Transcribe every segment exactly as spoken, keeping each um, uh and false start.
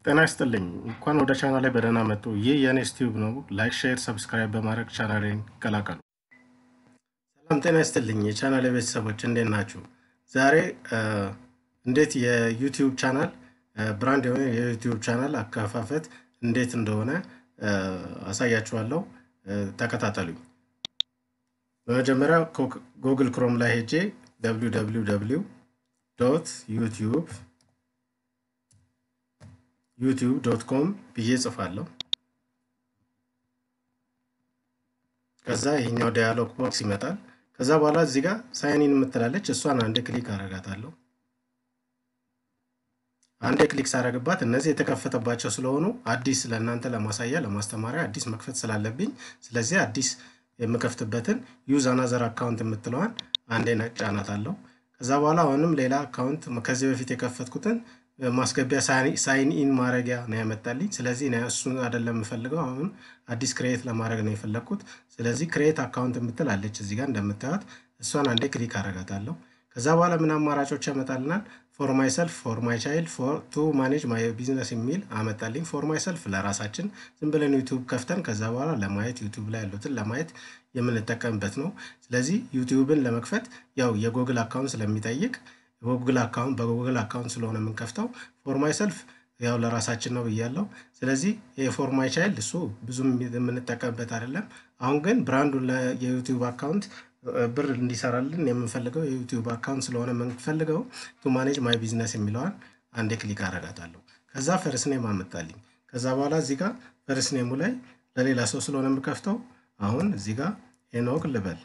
ጤና ይስጥልኝ እንኳን ወደ ቻናሌ በደህና መጡ። ይህ የኔ ዩትዩብ ነው። ላይክ ሼር ሰብስክራይብ በማድረግ ቻናሌን ይቀላቀሉ። ሰላም ጤና ይስጥልኝ የቻናሌ ቤተሰቦች እንዴት ናችሁ? ዛሬ እንዴት የዩትዩብ ቻናል ብራንድ የሆነ የዩትዩብ ቻናል አከፋፈት እንዴት እንደሆነ አሳያችኋለሁ። ተከታተሉኝ። በመጀመሪያ ጉግል ክሮም ላይ ሄጄ ደብሊው ደብሊው ደብሊው ዶት ዩትዩብ ዩትዩብ ዶት ኮም ብዬ ጽፋለሁ። ከዛ ይሄኛው ዳያሎግ ቦክስ ይመጣል። ከዛ በኋላ እዚህ ጋር ሳይን ኢን የምትላለች እሷን አንዴ ክሊክ አደርጋታለሁ። አንዴ ክሊክ ሳደርግባት እነዚህ የተከፈተባቸው ስለሆኑ አዲስ ለእናንተ ለማሳያ ለማስተማሪያ አዲስ መክፈት ስላለብኝ ስለዚህ አዲስ የምከፍትበትን ዩዝ አናዘር አካውንት የምትለዋን አንዴ ነጫናታለሁ። ከዛ በኋላ አሁንም ሌላ አካውንት ከዚህ በፊት የከፈትኩትን ማስገቢያ ሳይን ኢን ማድረጊያ ነው ያመጣልኝ። ስለዚህ እኔ እሱን አይደለም የምፈልገው፣ አሁን አዲስ ክሬት ለማድረግ ነው የፈለኩት። ስለዚህ ክሬት አካውንት የምትል አለች እዚህ ጋር እንደምታዩት፣ እሷን አንዴ ክሊክ አደርጋታለሁ። ከዛ በኋላ ምን አማራጮች ያመጣልናል? ፎር ማይ ሰልፍ፣ ፎር ማይ ቻይልድ፣ ፎር ቱ ማኔጅ ማይ ቢዝነስ የሚል አመጣልኝ። ፎር ማይ ሰልፍ ለራሳችን ዝም ብለን ዩቲዩብ ከፍተን ከዛ በኋላ ለማየት ዩቲዩብ ላይ ያሉትን ለማየት የምንጠቀምበት ነው። ስለዚህ ዩቲዩብን ለመክፈት ያው የጉግል አካውንት ስለሚጠይቅ ጉግል አካውንት በጉግል አካውንት ስለሆነ የምንከፍተው ፎር ማይ ሰልፍ ያው ለራሳችን ነው ብያለሁ። ስለዚህ የፎር ማይ ቻይልድ እሱ ብዙም የምንጠቀምበት አይደለም። አሁን ግን ብራንዱን ለዩቲዩብ አካውንት ብር እንዲሰራልን የምንፈልገው የዩቲዩብ አካውንት ስለሆነ የምንፈልገው ቱ ማኔጅ ማይ ቢዝነስ የሚለዋን አንዴ ክሊክ አደርጋታለሁ። ከዛ ፈርስት ኔም አመጣልኝ። ከዛ በኋላ እዚህ ጋር ፈርስት ኔሙ ላይ ለሌላ ሰው ስለሆነ የምከፍተው አሁን እዚህ ጋር ሄኖክ ልበል።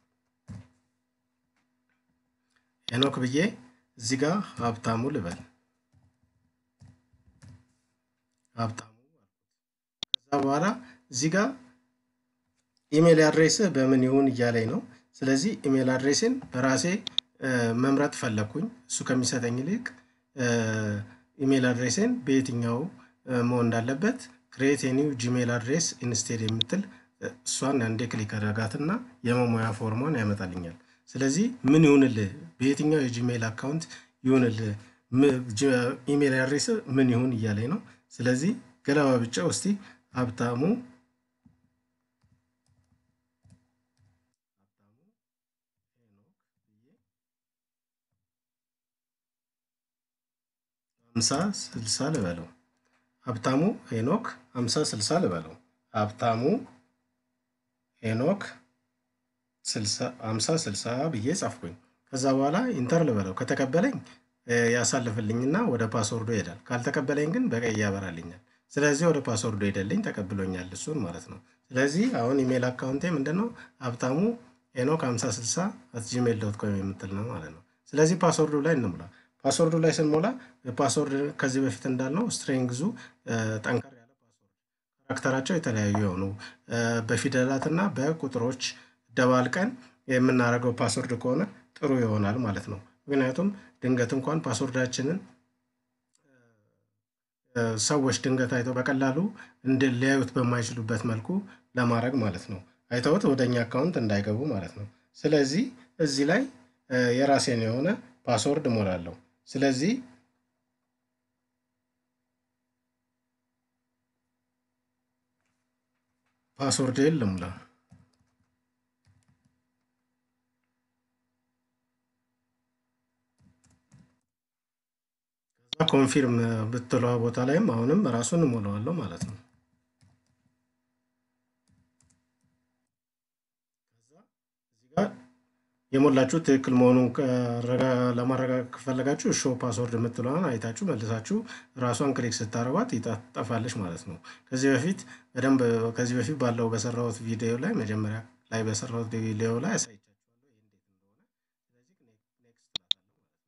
ሄኖክ ብዬ እዚህ ጋር ሀብታሙ ልበል። ሀብታሙ ከዛ በኋላ እዚህ ጋር ኢሜል አድሬስ በምን ይሁን እያለኝ ነው። ስለዚህ ኢሜል አድሬስን በራሴ መምረጥ ፈለኩኝ። እሱ ከሚሰጠኝ ይልቅ ኢሜል አድሬስን በየትኛው መሆን እንዳለበት ክሬት ኒው ጂሜል አድሬስ ኢንስቴድ የምትል እሷን አንዴ ክሊክ አደርጋትና የመሙያ ፎርሟን ያመጣልኛል። ስለዚህ ምን ይሁንልህ በየትኛው የጂሜል አካውንት ይሁንልህ ኢሜል አድሬስ ምን ይሁን እያለኝ ነው። ስለዚህ ገለባብጬው እስቲ ሀብታሙ ሃምሳ ስልሳ ልበለው። ሀብታሙ ሄኖክ ሃምሳ ስልሳ ልበለው። ሀብታሙ ሄኖክ ሃምሳ ስልሳ ብዬ ጻፍኩኝ። ከዛ በኋላ ኢንተር ልበለው። ከተቀበለኝ ያሳልፍልኝና ወደ ፓስወርዱ ይሄዳል። ካልተቀበለኝ ግን በቀይ ያበራልኛል። ስለዚህ ወደ ፓስወርዱ ሄደልኝ ተቀብሎኛል እሱን ማለት ነው። ስለዚህ አሁን ኢሜል አካውንቴ ምንድነው? ሀብታሙ ሄኖክ ሃምሳ ስልሳ አት ጂሜል ዶት ኮም የምትል ነው ማለት ነው። ስለዚህ ፓስወርዱ ላይ እንሙላ። ፓስወርዱ ላይ ስንሞላ ፓስወርድ ከዚህ በፊት እንዳልነው ስትሪንግዙ ጠንከር ያለ ፓስወርድ ካራክተራቸው የተለያዩ የሆኑ በፊደላትና በቁጥሮች ደባልቀን የምናደርገው ፓስወርድ ከሆነ ጥሩ ይሆናል ማለት ነው። ምክንያቱም ድንገት እንኳን ፓስወርዳችንን ሰዎች ድንገት አይተው በቀላሉ ሊያዩት በማይችሉበት መልኩ ለማድረግ ማለት ነው። አይተውት ወደኛ አካውንት እንዳይገቡ ማለት ነው። ስለዚህ እዚህ ላይ የራሴን የሆነ ፓስወርድ እሞላለሁ። ስለዚህ ፓስወርዴን ልሙላ። ከዛ ኮንፊርም ብትለው ቦታ ላይም አሁንም ራሱን እሞላዋለሁ ማለት ነው። ከዛ እዚህ ጋር የሞላችሁ ትክክል መሆኑን ለማረጋገጥ ከፈለጋችሁ ሾው ፓስወርድ የምትለዋን አይታችሁ መልሳችሁ ራሷን ክሊክ ስታረጓት ይጠፋልሽ ማለት ነው። ከዚህ በፊት በደንብ ከዚህ በፊት ባለው በሰራሁት ቪዲዮ ላይ መጀመሪያ ላይ በሰራሁት ቪዲዮ ላይ አሳይቻችኋለሁ ይሄ እንዴት እንደሆነ። ስለዚህ ኔክስት ላታለሁ ማለት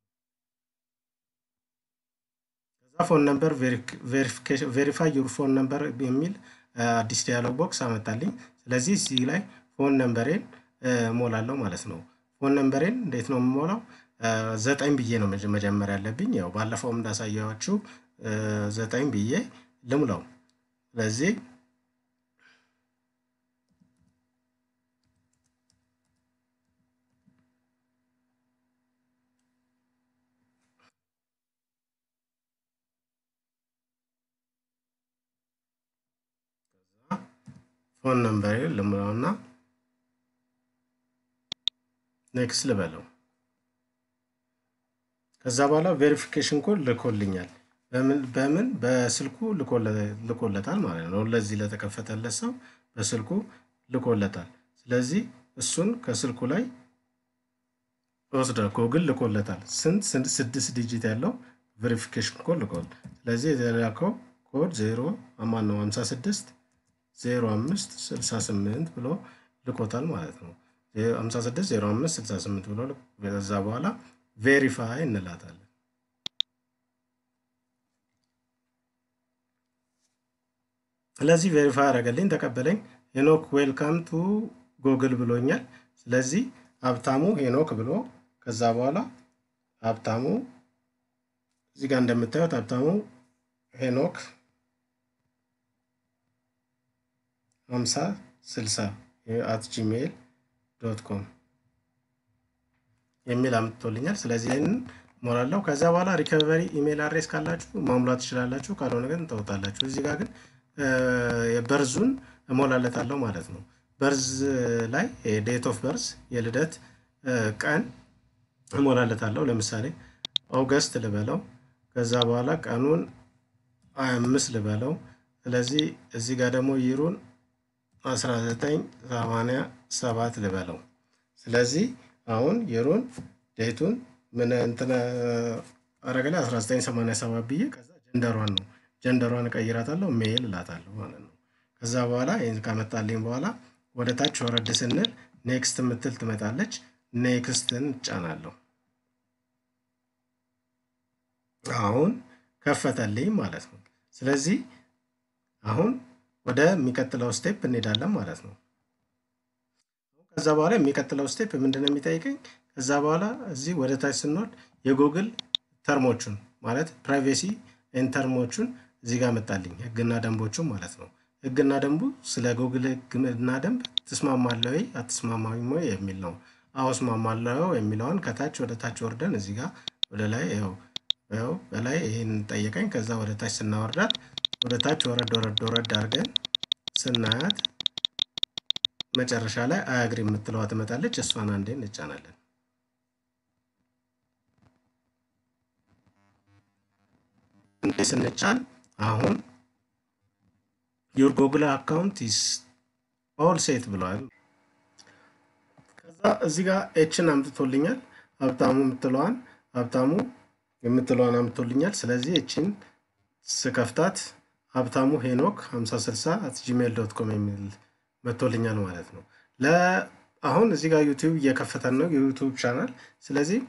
ነው። ከዛ ፎን ነምበር ቬሪፊኬሽን ቬሪፋይ ዩር ፎን ነምበር የሚል አዲስ ዳያሎግ ቦክስ አመጣልኝ። ስለዚህ እዚህ ላይ ፎን ነምበሬን ሞላለሁ ማለት ነው። ፎን ነምበሬን እንዴት ነው የምሞላው? ዘጠኝ ብዬ ነው መጀመሪያ ያለብኝ። ያው ባለፈው እንዳሳያችሁ ዘጠኝ ብዬ ልሙላው። ስለዚህ ፎን ነምበር ልምራውና ኔክስት ልበለው ከዛ በኋላ ቬሪፊኬሽን ኮድ ልኮልኛል በምን በምን በስልኩ ልኮለታል ማለት ነው ለዚህ ለተከፈተለት ሰው በስልኩ ልኮለታል ስለዚህ እሱን ከስልኩ ላይ ወስደ ጎግል ልኮለታል ስንት ስድስት ዲጂት ያለው ቬሪፊኬሽን ኮድ ልኮል ስለዚህ የላከው ኮድ ዜሮ አማን ነው ሃምሳ ስድስት ዜሮ አምስት ስልሳ ስምንት ብሎ ልኮታል ማለት ነው ሃምሳ ስድስት ዜሮ አምስት ስልሳ ስምንት ብሎ በዛ በኋላ ቬሪፋይ እንላታለን ስለዚህ ቬሪፋይ አረጋለኝ ተቀበለኝ ሄኖክ ዌልካም ቱ ጉግል ብሎኛል ስለዚህ ሀብታሙ ሄኖክ ብሎ ከዛ በኋላ ሀብታሙ እዚህ ጋር እንደምታዩት ሀብታሙ ሄኖክ ሃምሳ ስልሳ at gmail dot com የሚል አምጥቶልኛል ስለዚህ ይሄን ሞራላው ከዛ በኋላ ሪከቨሪ ኢሜል አድሬስ ካላችሁ ማሙላት ትችላላችሁ ካልሆነ ግን ተውታላችሁ እዚህ ጋር ግን የበርዙን እሞላለታለሁ ማለት ነው በርዝ ላይ ዴት ኦፍ በርዝ የልደት ቀን እሞላለታለሁ ለምሳሌ ኦገስት ልበለው ከዛ በኋላ ቀኑን ሃያ አምስት ልበለው ስለዚህ እዚህ ጋር ደግሞ ይሩን አስራ ዘጠኝ ሰማንያ ሰባት ልበለው ስለዚህ አሁን ይሩን ዴቱን ምን እንትን አረጋለ አስራ ዘጠኝ ሰማንያ ሰባት ብዬ ከዛ ጀንደሯን ነው ጀንደሯን ቀይራታለሁ ሜል ላታለሁ ማለት ነው ከዛ በኋላ ይሄን ካመጣልኝ በኋላ ወደ ታች ወረድ ስንል ኔክስት ምትል ትመጣለች ኔክስትን ጫናለሁ አሁን ከፈተልኝ ማለት ነው ስለዚህ አሁን ወደ የሚቀጥለው ስቴፕ እንሄዳለን ማለት ነው ከዛ በኋላ የሚቀጥለው ስቴፕ ምንድነው የሚጠይቀኝ ከዛ በኋላ እዚህ ወደ ታች ስንወርድ የጉግል ተርሞቹን ማለት ፕራይቬሲ ኤንድ ተርሞቹን እዚህ ጋር መጣልኝ ህግና ደንቦቹን ማለት ነው ህግና ደንቡ ስለ ጉግል ህግና ደንብ ተስማማለሁ ወይ አትስማማኝም ወይ የሚል ነው አዎ እስማማለሁ የሚለውን ከታች ወደ ታች ወርደን እዚህ ጋር ወደ ላይ ያው ያው በላይ ይሄን ጠየቀኝ ከዛ ወደ ታች ስናወርዳት ወደ ታች ወረድ ወረድ ወረድ አድርገን ስናያት መጨረሻ ላይ አያግሪ የምትለው ትመጣለች እሷን አንዴ እንጫናለን እንዴ ስንጫን አሁን your google account is all set ብሏል ከዛ እዚህ ጋር ኤችን አምጥቶልኛል ሀብታሙ የምትለዋን ሀብታሙ የምትለዋን አምጥቶልኛል ስለዚህ ኤችን ስከፍታት ሀብታሙ ሄኖክ ሃምሳ ስልሳ at gmail dot com የሚል መጥቶልኛል ማለት ነው ለ አሁን እዚህ ጋር ዩትዩብ እየከፈተን ነው ዩትዩብ ቻናል ስለዚህ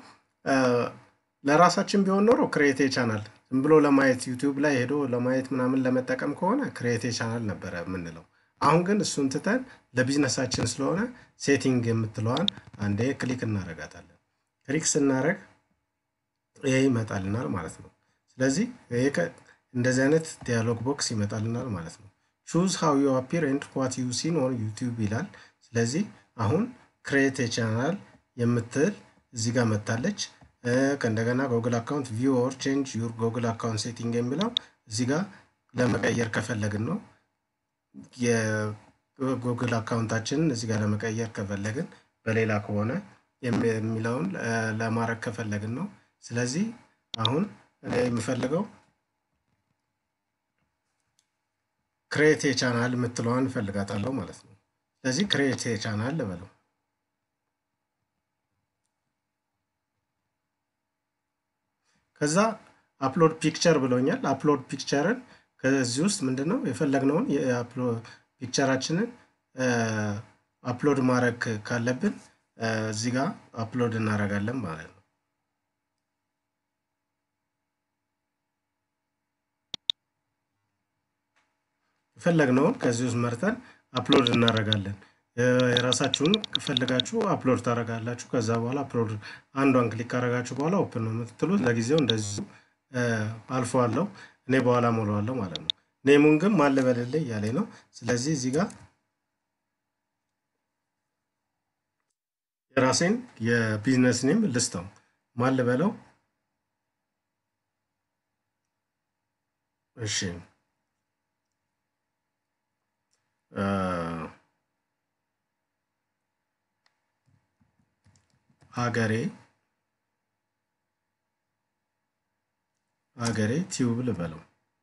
ለራሳችን ቢሆን ኖሮ ክሬት ቻናል ዝም ብሎ ለማየት ዩትዩብ ላይ ሄዶ ለማየት ምናምን ለመጠቀም ከሆነ ክሬት ቻናል ነበር የምንለው አሁን ግን እሱን ትተን ለቢዝነሳችን ስለሆነ ሴቲንግ የምትለዋን አንዴ ክሊክ እናረጋታለን ክሊክ ስናረግ ይሄ ይመጣልናል ማለት ነው ስለዚህ ይሄ እንደዚህ አይነት ዲያሎግ ቦክስ ይመጣልናል ማለት ነው choose how you appear and what you see on YouTube ይላል ስለዚህ አሁን create a channel የምትል እዚህ ጋር መጣለች ከእንደገና Google account view or change your Google account setting የሚለው እዚህ ጋር ለመቀየር ከፈለግን ነው የጎግል አካውንታችንን እዚህ ጋር ለመቀየር ከፈለግን በሌላ ከሆነ የሚለውን ለማረግ ከፈለግን ነው ስለዚህ አሁን እኔ የምፈልገው create a channel የምትለዋን ፈልጋታለሁ ማለት ነው ስለዚህ create a channel ልበለው ከዛ upload picture ብሎኛል upload pictureን ከዚህ ውስጥ ምንድነው የፈለግነውን የupload ፒክቸራችንን አፕሎድ ማድረግ ካለብን እዚህ ጋር አፕሎድ እናደርጋለን ማለት ነው የፈለግነውን ከዚህ ውስጥ መርጠን አፕሎድ እናደርጋለን የራሳችሁን ከፈለጋችሁ አፕሎድ ታደርጋላችሁ ከዛ በኋላ አፕሎድ አንዷን ክሊክ አደረጋችሁ በኋላ ኦፕን ነው የምትሉት ለጊዜው እንደዚህ አልፈዋለሁ እኔ በኋላ ሞላዋለሁ ማለት ነው ኔሙን ግን ማን ልበልልኝ ያለኝ ነው ስለዚህ እዚህ ጋር የራሴን የቢዝነስ ኔም ልስታው ማን ልበለው እሺ ሀገሬ ሀገሬ ቲዩብ ልበለው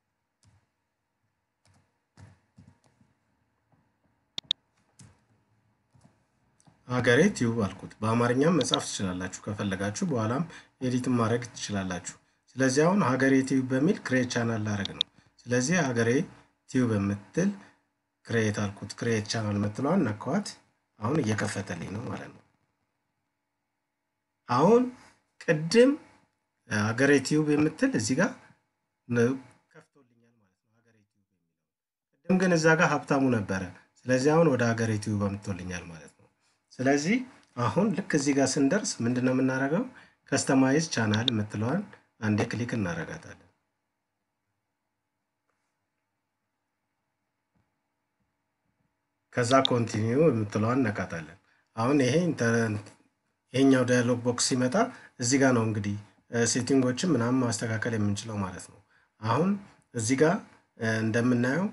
ሀገሬ ቲዩብ አልኩት በአማርኛም መጻፍ ትችላላችሁ ከፈለጋችሁ በኋላም ኤዲት ማድረግ ትችላላችሁ ስለዚህ አሁን ሀገሬ ቲዩብ በሚል ክሬት ቻናል ላደርግ ነው ስለዚህ ሀገሬ ቲዩብ የምትል ክሬት አልኩት ክሬት ቻናል መጥቷል ነካዋት አሁን እየከፈተልኝ ነው ማለት ነው አሁን ቅድም ሀገሬ ቲዩብ የምትል እዚህ ጋር ከፍቶልኛል ማለት ነው ሀገሬ ቲዩብ የሚለው ቅድም ግን እዛ ጋር ሀብታሙ ነበረ ስለዚህ አሁን ወደ ሀገሬ ቲዩብ አምጥቶልኛል ማለት ነው ስለዚህ አሁን ልክ እዚህ ጋር ስንደርስ ምንድነው የምናደርገው ከስተማይዝ ቻናል የምትለዋን አንዴ ክሊክ እናደርጋታለን ከዛ ኮንቲኒዩ የምትለዋን ነካታለን አሁን ይሄ ይሄኛው ዳያሎግ ቦክስ ሲመጣ እዚህ ጋር ነው እንግዲህ ሴቲንጎችን ምናምን ማስተካከል የምንችለው ማለት ነው አሁን እዚህ ጋር እንደምናየው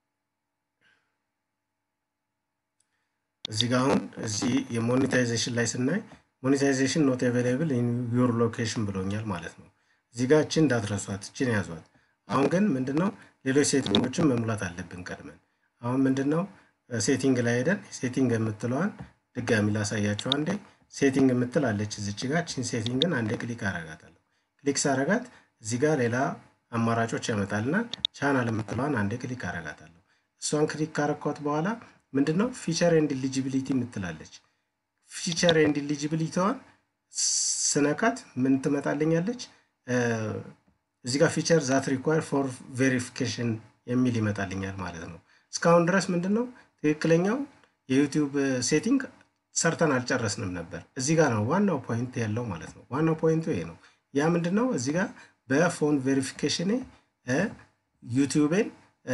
እዚህ ጋር አሁን እዚህ የሞኔታይዜሽን ላይ ስናይ monetization not available in your location ብሎኛል ማለት ነው እዚህ ጋር እቺ እንዳትረሷት እቺን ያዟት አሁን ግን ምንድነው ሌሎች ሴቲንጎችን መሙላት አለብን ቀድመን አሁን ምንድነው ሴቲንግ ላይ ሄደን ሴቲንግ የምትለዋን ድጋሚ ላሳያችሁ አንዴ ሴቲንግ የምትላለች እዚች ጋር እቺን ሴቲንግን አንዴ ክሊክ አረጋታለሁ ክሊክ ሳረጋት እዚህ ጋር ሌላ አማራጮች ያመጣልና ቻናል የምትለዋን አንዴ ክሊክ አረጋታለሁ እሷን ክሊክ ካረኳት በኋላ ምንድነው ፊቸር ኤንድ ኤሊጂቢሊቲ የምትላለች ፊቸር ኤንድ ኤሊጂቢሊቲዋን ስነካት ምን ትመጣልኛለች እዚህ ጋር ፊቸር ዛት ሪኳየር ፎር ቬሪፊኬሽን የሚል ይመጣልኛል ማለት ነው እስካሁን ድረስ ምንድነው ትክክለኛው የዩቲዩብ ሴቲንግ ሰርተን አልጨረስንም ነበር እዚህ ጋር ነው ዋናው ፖይንት ያለው ማለት ነው ዋናው ፖይንቱ ይሄ ነው ያ ምንድነው እዚህ ጋር በፎን ቬሪፊኬሽን ዩቲዩብን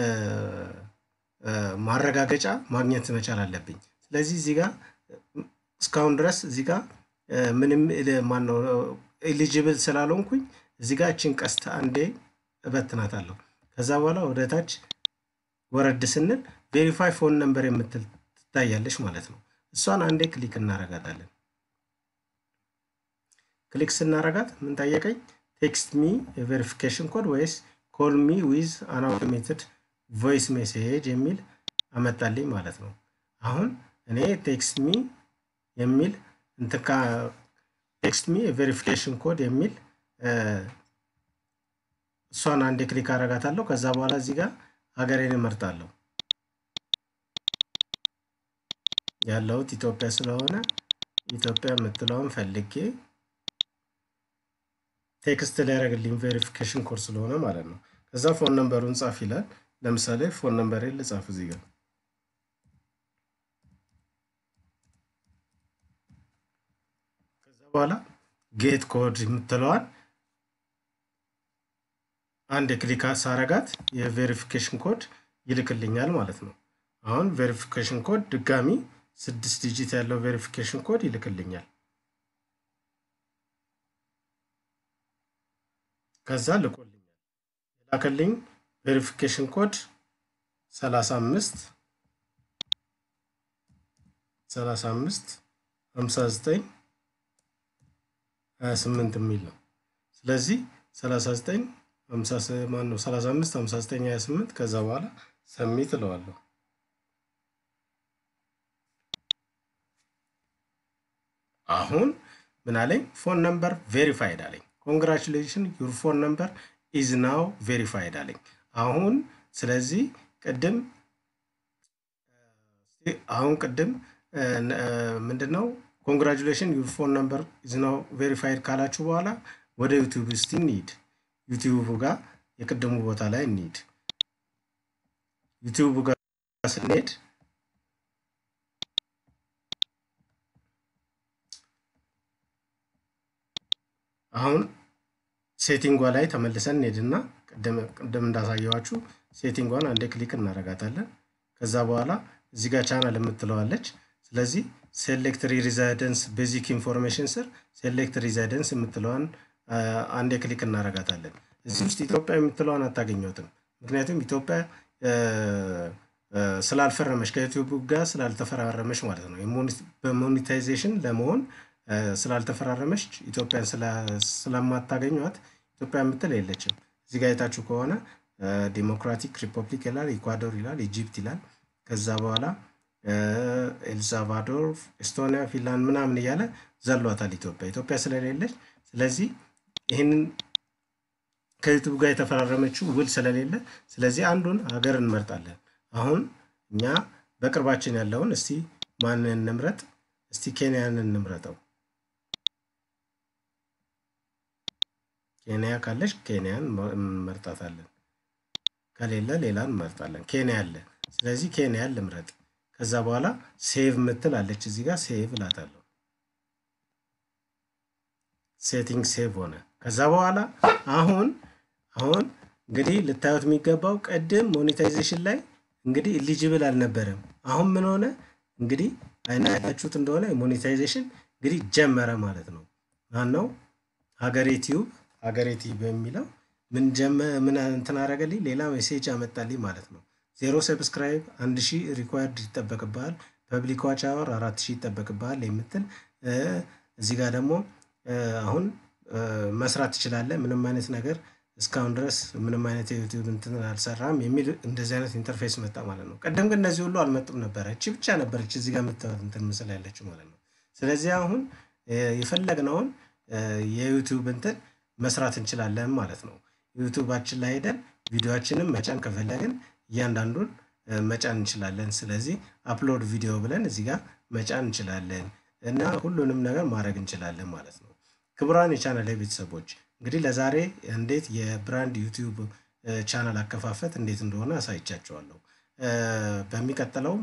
ማረጋገጫ ማግኘት መቻል አለብኝ ስለዚህ እዚህ ጋር እስካሁን ድረስ እዚህ ጋር ምንም ማን ነው ኤሊጂብል ስላልሆንኩኝ እዚህ ጋር እቺን ቀስት አንዴ እበትናታለሁ ከዛ በኋላ ወደ ታች ወረድ ስንል ቬሪፋይ ፎን ነምበር የምትል ትታያለሽ ማለት ነው እሷን አንዴ ክሊክ እናረጋታለን ክሊክ ስናረጋት ምን ታየቀኝ ቴክስት ሚ ቬሪፊኬሽን ኮድ ወይስ ኮል ሚ ዊዝ አን አውቶሜትድ ቮይስ ሜሴጅ የሚል አመጣልኝ ማለት ነው አሁን እኔ ቴክስት ሚ የሚል እንተካ ቴክስት ሚ ቬሪፊኬሽን ኮድ የሚል እሷን አንዴ ክሊክ አረጋታለሁ ከዛ በኋላ እዚህ ጋር ሀገሬን እመርጣለሁ ያለው ኢትዮጵያ ስለሆነ ኢትዮጵያ የምትለውን ፈልጌ ቴክስት ላይ ያረግልኝ ቬሪፊኬሽን ኮድ ስለሆነ ማለት ነው ከዛ ፎን ነምበሩን ጻፍ ይላል ለምሳሌ ፎን ነምበሬን ልጻፍ እዚህ ጋር ከዛ በኋላ ጌት ኮድ የምትለዋን አንድ ክሊክ ሳረጋት የቬሪፊኬሽን ኮድ ይልክልኛል ማለት ነው አሁን ቬሪፊኬሽን ኮድ ድጋሚ ስድስት ዲጂት ያለው ቬሪፊኬሽን ኮድ ይልክልኛል ከዛ ልቆልኛል የላከልኝ ቬሪፊኬሽን ኮድ ሰላሳ አምስት ሰላሳ አምስት ሃምሳ ዘጠኝ ሃያ ስምንት የሚል ነው ስለዚህ ሰላሳ ዘጠኝ ሃምሳ ማን ነው ሰላሳ አምስት ሃምሳ ዘጠኝ ሃያ ስምንት ከዛ በኋላ ሰሚት እለዋለሁ አሁን ምን አለኝ ፎን ነምበር ቬሪፋይድ አለኝ ኮንግራቹሌሽን ዩር ፎን ነምበር ኢዝ ናው ቬሪፋይድ አለኝ አሁን ስለዚህ ቅድም አሁን ቅድም ምንድነው ኮንግራቹሌሽን ዩር ፎን ነምበር ኢዝ ናው ቬሪፋይድ ካላችሁ በኋላ ወደ ዩቲዩብ እስቲ እንሂድ ዩቲዩብ ጋር የቅድሙ ቦታ ላይ እንሂድ ዩቲዩብ ጋር ስንሄድ አሁን ሴቲንጓ ላይ ተመልሰን እንሄድና ቀደም ቀደም እንዳሳየዋችሁ ሴቲንጓን አንዴ ክሊክ እናረጋታለን ከዛ በኋላ እዚህ ጋር ቻናል የምትለዋለች ስለዚህ ሴሌክት ሪዛይደንስ ቤዚክ ኢንፎርሜሽን ስር ሴሌክት ሪዛይደንስ የምትለዋን አንዴ ክሊክ እናረጋታለን እዚህ ውስጥ ኢትዮጵያ የምትለዋን አታገኙትም ምክንያቱም ኢትዮጵያ ስላልፈረመሽ ከዩቲዩብ ጋር ስላልተፈራረመሽ ማለት ነው በሞኔታይዜሽን ለመሆን ስላልተፈራረመች ኢትዮጵያን ስለማታገኙት ኢትዮጵያ ምትል የለችም እዚህ ጋር የታችሁ ከሆነ ዲሞክራቲክ ሪፐብሊክ ይላል ኢኳዶር ይላል ኢጂፕት ይላል ከዛ በኋላ ኤልሳልቫዶር ኤስቶኒያ ፊንላንድ ምናምን ይያለ ዘሏታል ኢትዮጵያ ኢትዮጵያ ስለሌለች ስለዚህ ይሄንን ከዩቲዩብ ጋር የተፈራረመችው ውል ስለሌለ ስለዚህ አንዱን ሀገር እንመርጣለን አሁን እኛ በቅርባችን ያለውን እስቲ ማንን እንምረጥ እስቲ ኬንያን እንምረጠው ኬንያ ካለሽ ኬንያን እንመርጣታለን ከሌለ ሌላን እንመርጣለን ኬንያ አለ ስለዚህ ኬንያን ልምረጥ ከዛ በኋላ ሴቭ ምትል አለች እዚህ ጋር ሴቭ ላታለሁ ሴቲንግ ሴቭ ሆነ ከዛ በኋላ አሁን አሁን እንግዲህ ልታዩት የሚገባው ቀደም ሞኔታይዜሽን ላይ እንግዲህ ኤሊጂብል አልነበረም አሁን ምን ሆነ እንግዲህ አይናችሁት እንደሆነ ሞኔታይዜሽን እንግዲህ ጀመረ ማለት ነው ማነው ሀገሬ ዩቲዩብ ሀገሬ ዩቲዩብ በሚለው ምን ጀመ ምን እንትን አረገልኝ ሌላ ሜሴጅ አመጣልኝ ማለት ነው ዜሮ ሰብስክራይብ አንድ ሺህ ሪኳየርድ ይጠበቅባል ፐብሊክ ዋች አወር አራት ሺህ ይጠበቅባል የምትል እዚህ ጋር ደግሞ አሁን መስራት ትችላለህ ምንም አይነት ነገር እስካሁን ድረስ ምንም አይነት ዩቲዩብ እንትን አልሰራም የሚል እንደዚህ አይነት ኢንተርፌስ መጣ ማለት ነው ቀደም ግን እነዚህ ሁሉ አልመጡም ነበር እቺ ብቻ ነበርች እዚህ ጋር መጣው እንትን መስል ያለችው ማለት ነው ስለዚህ አሁን የፈለግነውን የዩቲዩብ እንትን መስራት እንችላለን ማለት ነው ዩቲዩባችን ላይ ሄደን ቪዲዮአችንን መጫን ከፈለግን እያንዳንዱን መጫን እንችላለን ስለዚህ አፕሎድ ቪዲዮ ብለን እዚህ ጋር መጫን እንችላለን እና ሁሉንም ነገር ማድረግ እንችላለን ማለት ነው ክቡራን የቻናሌ ቤተሰቦች እንግዲህ ለዛሬ እንዴት የብራንድ ዩቲዩብ ቻናል አከፋፈት እንዴት እንደሆነ አሳይቻችኋለሁ በሚቀጥለው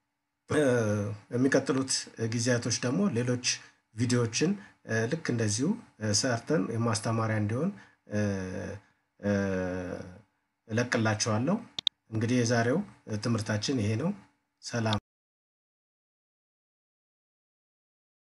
የሚቀጥሉት ጊዜያቶች ደግሞ ሌሎች ቪዲዮዎችን ልክ እንደዚሁ ሰርተን የማስተማሪያ እንዲሆን እለቅላችኋለሁ እንግዲህ የዛሬው ትምህርታችን ይሄ ነው ሰላም